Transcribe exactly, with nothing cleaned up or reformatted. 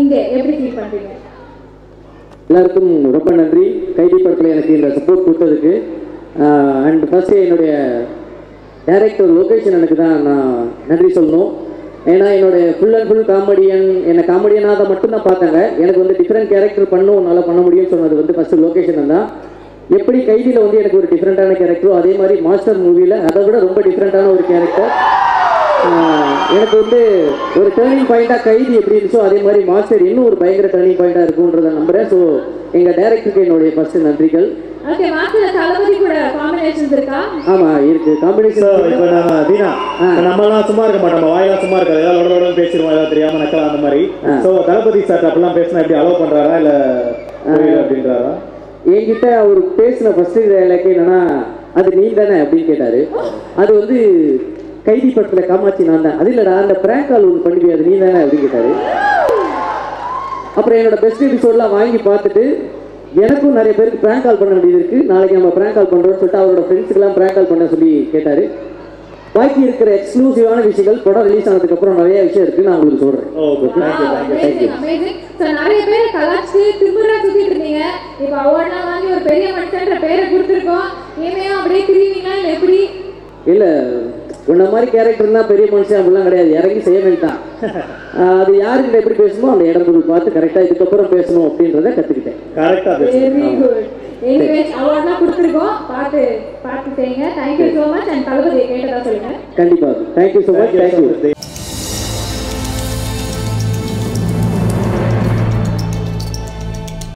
நீங்க எப்படி ஃபீல் பண்றீங்க? எல்லாருக்கும் ரொம்ப நன்றி. கைதி படத்தில் எனக்கு இந்த சப்போர்ட் கொடுத்ததுக்கு. அண்ட் ஃபர்ஸ்ட் என்னுடைய டைரக்டர் லொகேஷன் எனக்கு தான் நான் நன்றி சொல்லணும். ஏன்னா என்னுடைய ஃபுல் அண்ட் ஃபுல் காமெடியன் என்னை காமெடியனாக அதை மட்டும்தான் பார்த்தாங்க. எனக்கு வந்து டிஃப்ரெண்ட் கேரக்டர் பண்ணும் நல்லா பண்ண முடியும்னு சொன்னது வந்து ஃபஸ்ட்டு லொகேஷன் தான். எப்படி கைதியில் வந்து எனக்கு ஒரு டிஃப்ரெண்ட்டான கேரக்டரோ அதே மாதிரி மாஸ்டர் மூவியில் அதை விட ரொம்ப டிஃப்ரெண்ட்டான ஒரு கேரக்டர். எனக்கு வந்து ஒரு டேர்னிங் பாயிண்டாக கைதி எப்படி இருந்துச்சோ அதே மாதிரி மாஸ்டர் இன்னும் ஒரு பயங்கர டேர்னிங் பாயிண்டாக இருக்குன்றதை நம்புகிறேன். ஸோ எங்கள் டைரக்டருக்கு என்னுடைய ஃபஸ்ட்டு நன்றிகள். ஓகே, மாஸ்டர் தளபதி கூட காம்பினேஷன்ஸ் இருக்கா? ஆமா இருக்கு காம்பினேஷன். இப்போ நம்ம தீனா நம்மலாம் சும்மா இருக்க மாட்டோம், வாயெல்லாம் சும்மா இருக்காது, ஏதாவது லொட லொடன்னு பேசிடுவோம், ஏதாவது தெரியாம நக்கலாம் அந்த மாதிரி. ஸோ தளபதி சார் அப்படிலாம் பேசினா எப்படி அலோவ் பண்றாரா இல்லை அப்படின்றாரா? என்கிட்ட அவர் பேசின ஃபர்ஸ்ட் டைலாக் என்னன்னா அது நீ தானே அப்படின்னு கேட்டாரு. அது வந்து கைதி படத்தில் காமாட்சி நான் தான். அது இல்லைடா அந்த பிராங்க் கால் ஒன்று பண்ணுவியா அது நீ தானே அப்படின்னு கேட்டாரு. அப்புறம் என்னோட பெஸ்ட் எபிசோட்லாம் வாங்கி பார்த்துட்டு எனக்கும் நிறைய பேருக்கு பிராங்க் கால் பண்ண வேண்டியது இருக்குது, நாளைக்கு நம்ம பிராங்க் கால் பண்ணுறோம்னு சொல்லிட்டு அவரோட ஃப்ரெண்ட்ஸுக்கெல்லாம் பிராங்க் கால் பண்ண சொல்லி கேட்டார். பாக்கி இருக்கிற எக்ஸ்க்ளூசிவான விஷயங்கள் படம் ரிலீஸ் ஆனதுக்கப்புறம் நிறைய விஷயம் இருக்குது, நான் உங்களுக்கு சொல்கிறேன். நிறைய பேர் கலாச்சி திமுறா சுத்திட்டு இருந்தீங்க. இப்போ அவார்ட்லாம் வாங்கி ஒரு பெரிய மனுஷன்ற பேரை கொடுத்துருக்கோம். இனிமையும் அப்படியே திரும்பிங்களா இல்லை எப்படி? இல்லை உன்ன மாதிரி கேரக்டர்னா பெரிய மனுஷன் அப்படிலாம் கிடையாது, இறங்கி செய்ய வேண்டாம். அது யாருக்கிட்ட எப்படி பேசணுமோ அந்த இடம் பொருள் பார்த்து கரெக்டாக இதுக்கப்புறம் பேசணும் அப்படின்றத கற்றுக்கிட்டேன். கரெக்டாக வெரி குட். எனிவேஸ் அவார்ட்லாம் கொடுத்துருக்கோம், பார்த்து பார்த்து செய்யுங்க. Thank you so much. அண்ட் தளபதியை கேட்டதா சொல்லுங்கள். கண்டிப்பாக தேங்க்யூ ஸோ மச். தேங்க்யூ.